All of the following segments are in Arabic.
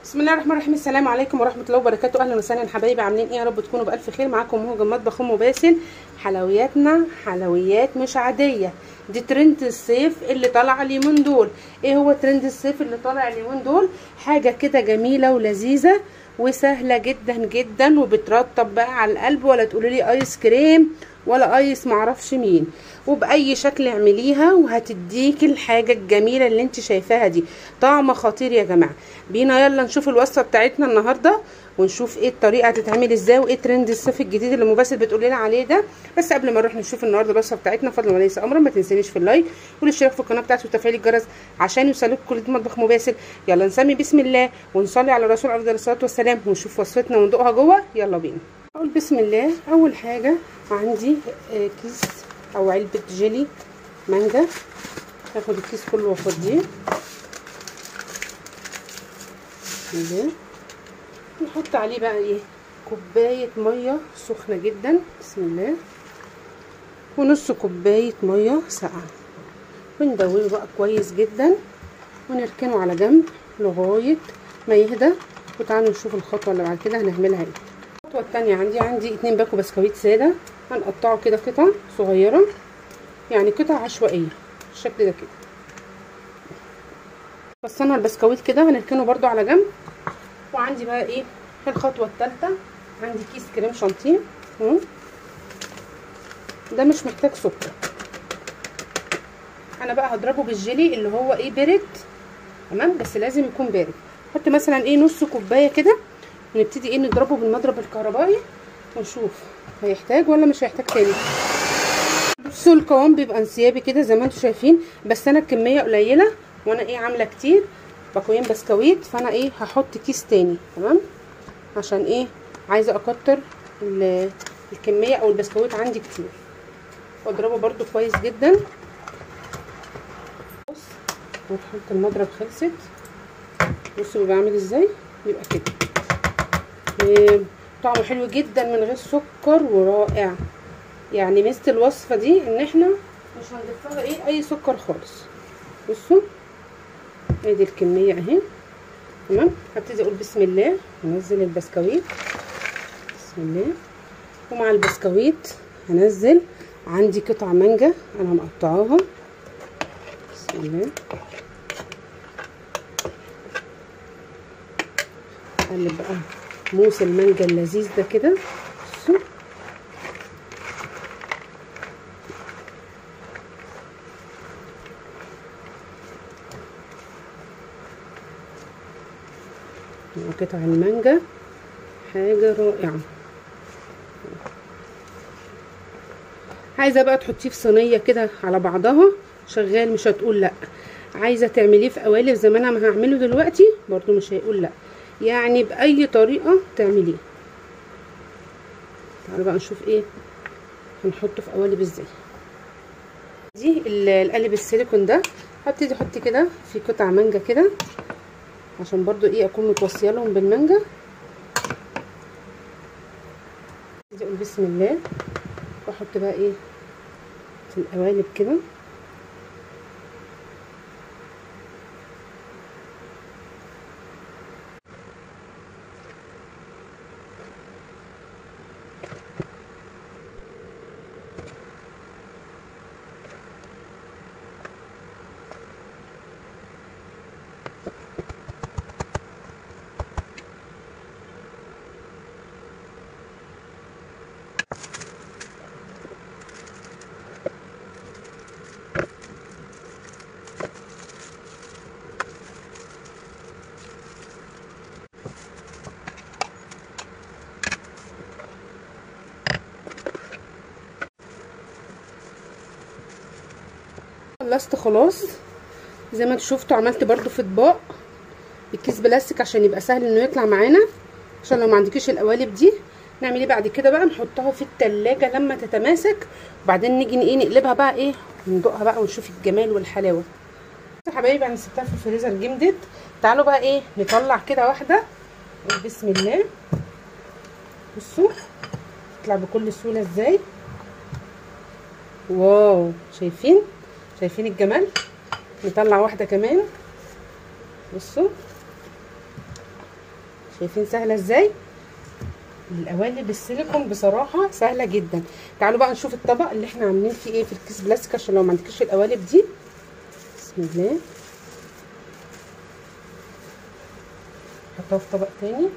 بسم الله الرحمن الرحيم. السلام عليكم ورحمه الله وبركاته. اهلا وسهلا حبايبي، عاملين ايه؟ يا رب تكونوا بالف خير. معاكم مهجة مطبخ ام باسل. حلوياتنا حلويات مش عاديه، دي ترند الصيف اللي طالع اليومين دول. ايه هو ترند الصيف اللي طالع اليومين دول؟ حاجه كده جميله ولذيذه وسهله جدا جدا، وبترطب بقى على القلب، ولا تقولوا لي ايس كريم ولا ايس معرفش مين، وباي شكل اعمليها وهتديكي الحاجه الجميله اللي انت شايفاها دي. طعم خطير يا جماعه. بينا يلا نشوف الوصفه بتاعتنا النهارده، ونشوف ايه الطريقه هتتعمل ازاي، وايه ترند الصيف الجديد اللي مباسل بتقول لنا عليه ده. بس قبل ما نروح نشوف النهارده الوصفه بتاعتنا، فضلا وليس امرا، ما تنسونيش في اللايك والاشتراك في القناه بتاعتي وتفعيل الجرس عشان يوصلك كل مطبخ مباسل. يلا نسمي بسم الله ونصلي على الرسول افضل الصلاه والسلام، ونشوف وصفتنا وندوقها جوه. يلا بينا. اقول بسم الله. اول حاجه عندي كيس او علبه جيلي مانجا، هاخد الكيس كله وافضيه. بسم الله. نحط عليه بقى ايه؟ كوبايه ميه سخنه جدا، بسم الله، ونص كوبايه ميه ساقعه، وندوبه بقى كويس جدا ونركنه على جنب لغايه ما يهدى. وتعالوا نشوف الخطوه اللي بعد كده هنعملها ايه. الخطوه الثانيه عندي 2 باكو بسكويت ساده، هنقطعه كده قطع صغيره، يعني قطع عشوائيه بالشكل ده كده. فصلنا البسكويت كده هنركنه برده على جنب. وعندي بقى ايه الخطوه الثالثه؟ عندي كيس كريم شانتيه، ده مش محتاج سكر. انا بقى هضربه بالجيلي اللي هو ايه بارد، تمام، بس لازم يكون بارد. نحط مثلا ايه نص كوبايه كده، ونبتدي ايه نضربه بالمضرب الكهربائي ونشوف هيحتاج ولا مش هيحتاج تاني. بصوا القوام بيبقى انسيابي كده زي ما انتم شايفين، بس انا الكميه قليله وانا ايه عامله كتير باكوين بسكويت، فانا ايه هحط كيس تاني، تمام، عشان ايه عايزه اكتر الكميه او البسكويت عندي كتير. واضربه برده كويس جدا. بص، وتحط المضرب خلصت. بصوا بيبقى عامل ازاي، بيبقى كده طعمه حلو جدا من غير سكر ورائع. يعني ميزه الوصفه دي ان احنا مش هنضيف لها ايه اي سكر خالص. بصوا ادي الكميه اهي، تمام. هبتدي اقول بسم الله هنزل البسكويت، بسم الله. ومع البسكويت هنزل عندي قطع مانجا انا مقطعاها، بسم الله. اقلب بقى موس المانجا اللذيذ ده كده. بصوا قطع المانجا حاجه رائعه. عايزه بقى تحطيه في صينيه كده على بعضها شغال، مش هتقول لا. عايزه تعمليه في قوالب زي ما انا هعمله دلوقتي برضو مش هيقول لا، يعني باي طريقه تعمليه. تعالوا بقى نشوف ايه هنحطه في قوالب ازاي. دي القالب السيليكون ده، هبتدي احط كده في قطع مانجا كده عشان برضو ايه اكون متوصيه لهم بالمانجا. ابتدي اقول بسم الله، واحط بقى ايه في القوالب كده. خلصت خلاص زي ما انتوا شفتوا. عملت برضو في اطباق الكيس بلاستيك عشان يبقى سهل انه يطلع معانا، عشان لو ما عندكيش القوالب دي. نعمل ايه بعد كده بقى؟ نحطها في التلاجة لما تتماسك، وبعدين نيجي ايه نقلبها بقى ايه وندوقها بقى ونشوف الجمال والحلاوه. يا حبايبي انا سبتها في الفريزر جمدت. تعالوا بقى ايه نطلع كده واحده بسم الله. بصوا تطلع بكل سهوله ازاي. واو، شايفين الجمال. نطلع واحده كمان، بصوا شايفين سهله ازاي؟ القوالب السيليكون بصراحه سهله جدا. تعالوا بقى نشوف الطبق اللي احنا عاملين فيه ايه في الكيس بلاستيك، عشان لو ما عندكيش القوالب دي. بسم الله، نحطها في طبق تاني.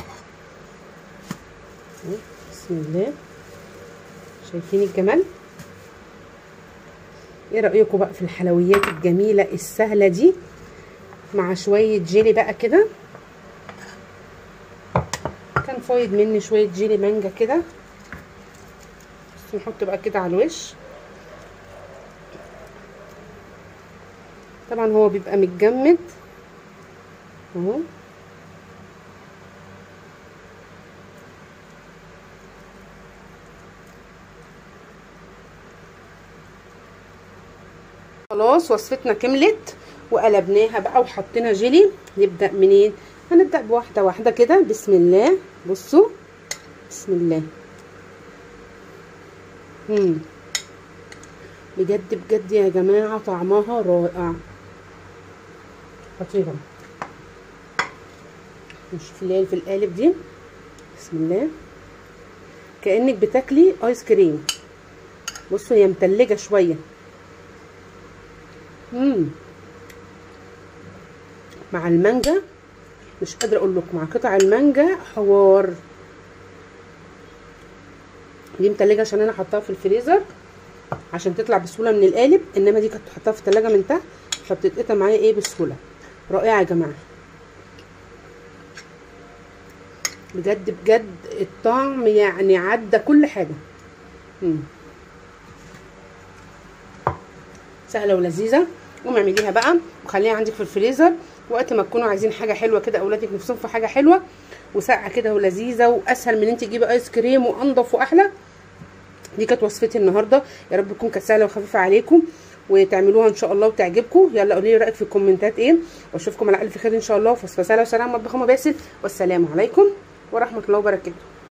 بسم الله، شايفين الجمال؟ ايه رايكم بقى في الحلويات الجميله السهله دي مع شويه جيلي بقى كده؟ كان فايض مني شويه جيلي مانجا كده، بس نحط بقى كده على الوش. طبعا هو بيبقى متجمد اهو. خلاص وصفتنا كملت وقلبناها بقى وحطينا جيلي. نبدأ منين؟ هنبدأ بواحدة واحدة كده. بسم الله، بصوا بسم الله. بجد بجد يا جماعة طعمها رائع، خطيرة. نشوف اللي هي في القالب دي. بسم الله، كأنك بتاكلي ايس كريم. بصوا هي متلجة شوية. مع المانجا مش قادره اقول لكم، مع قطع المانجا حوار. دي متلجه عشان انا حطاها في الفريزر عشان تطلع بسهوله من القالب، انما دي كنت حطاها في التلاجة من تحت فبتتقطع معايا ايه بسهوله. رائعه يا جماعه، بجد بجد الطعم يعني عدى كل حاجه. سهله ولذيذه. قومي اعمليها بقى وخليها عندك في الفريزر، وقت ما تكونوا عايزين حاجه حلوه كده، اولادك نفسهم في حاجه حلوه وساقعه كده ولذيذه، واسهل من انت تجيبي ايس كريم، وانضف واحلى. دي كانت وصفتي النهارده، يا رب تكون كانت سهله وخفيفه عليكم وتعملوها ان شاء الله وتعجبكم. يلا قولوا لي رايك في الكومنتات ايه، واشوفكم على الف خير ان شاء الله. وصفه سهله وسلام، مطبخ ام باسل، والسلام عليكم ورحمه الله وبركاته.